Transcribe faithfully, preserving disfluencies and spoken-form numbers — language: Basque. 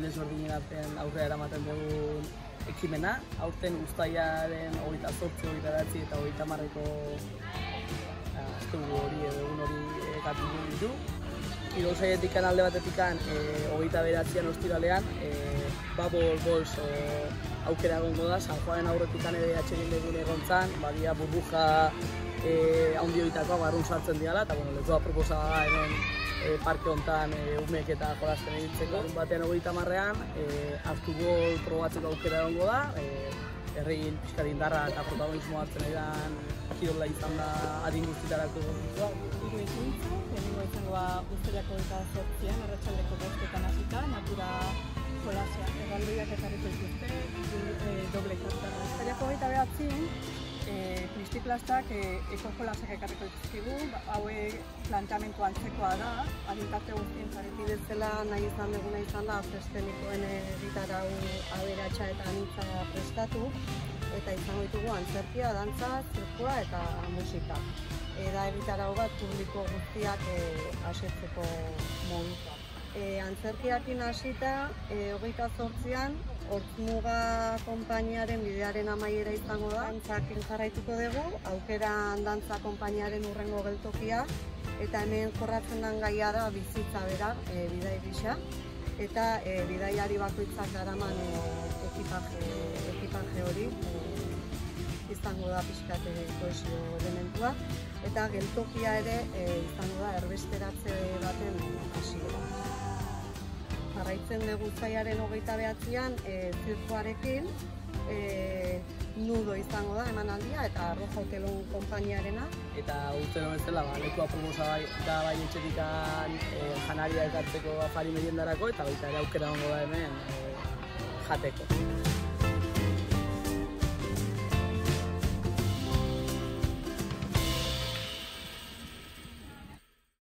desberdinen aurrera eramaten dugun ekimena. Aurten uztailaren hogeita zortzi, hogeita bederatzi eta hogeita hamarreko asteburu hori edo egun hori ekatu ditu. Hiru sailetik alde batetik hogeita bederatzian ostiralean Bubble Balls aukera egongo da, San Juanen aurretik ere atxegin egin egon zan, badia burbuja handi horietakoa barrun sartzen diala, eta lekua proposa da hemen parke honetan umeek eta jolasten egitzeko. Batean hogeita hamarrean hartu gol probatzeko aukera egongo da, herriin pixkat indarra eta protagonismoa hartzen edan kirola izan da adin guztietarako egitua. Hiru ekintza, lehenengo izango da uztaileko hogeita zortzian, arratsaldeko bostetan hasita, natura jolasean erraldoiak ekarriko dituzte, doble kartara. Uztaileko hogeita bederatzian, Kristiplastak eko jolasak ekarriko dituzkigu, hauek planteamendu antzekoa da, adintarte guztien zareti bezala nahi izan duguna izan da, prestenikoen egitarau aberatsa eta anitza prestatu, eta izango ditugu antzerkia, dantza, zirkua eta musika. Da egitarau bat publiko guztiak asetzeko moduta. Antzerkiakin hasita, hogeita zortzian, Hortzmuga konpainiaren bidearen amaiera izango da. Dantzakin jarraituko dugu, aukeran dantza konpainiaren urrengo geltokia, eta hemen jorratzen den gaia da bizitza bera, bidai gisa, eta bidaiari bakoitzak daraman ekipaje hori izango da pixkat kohesio elementua, eta geltokia ere izango da erbesteratze baten hasiera. Jarraitzen dugu uztailaren hogeita bederatzian zirkuarekin, nudo izango da emanaldia eta Arroja Hotelon konpainiarena. Eta urtero bezala lekua proposa da bai etxetik janaria ekartzeko afari meriendarako eta baita ere aukera egongo da hemen jateko.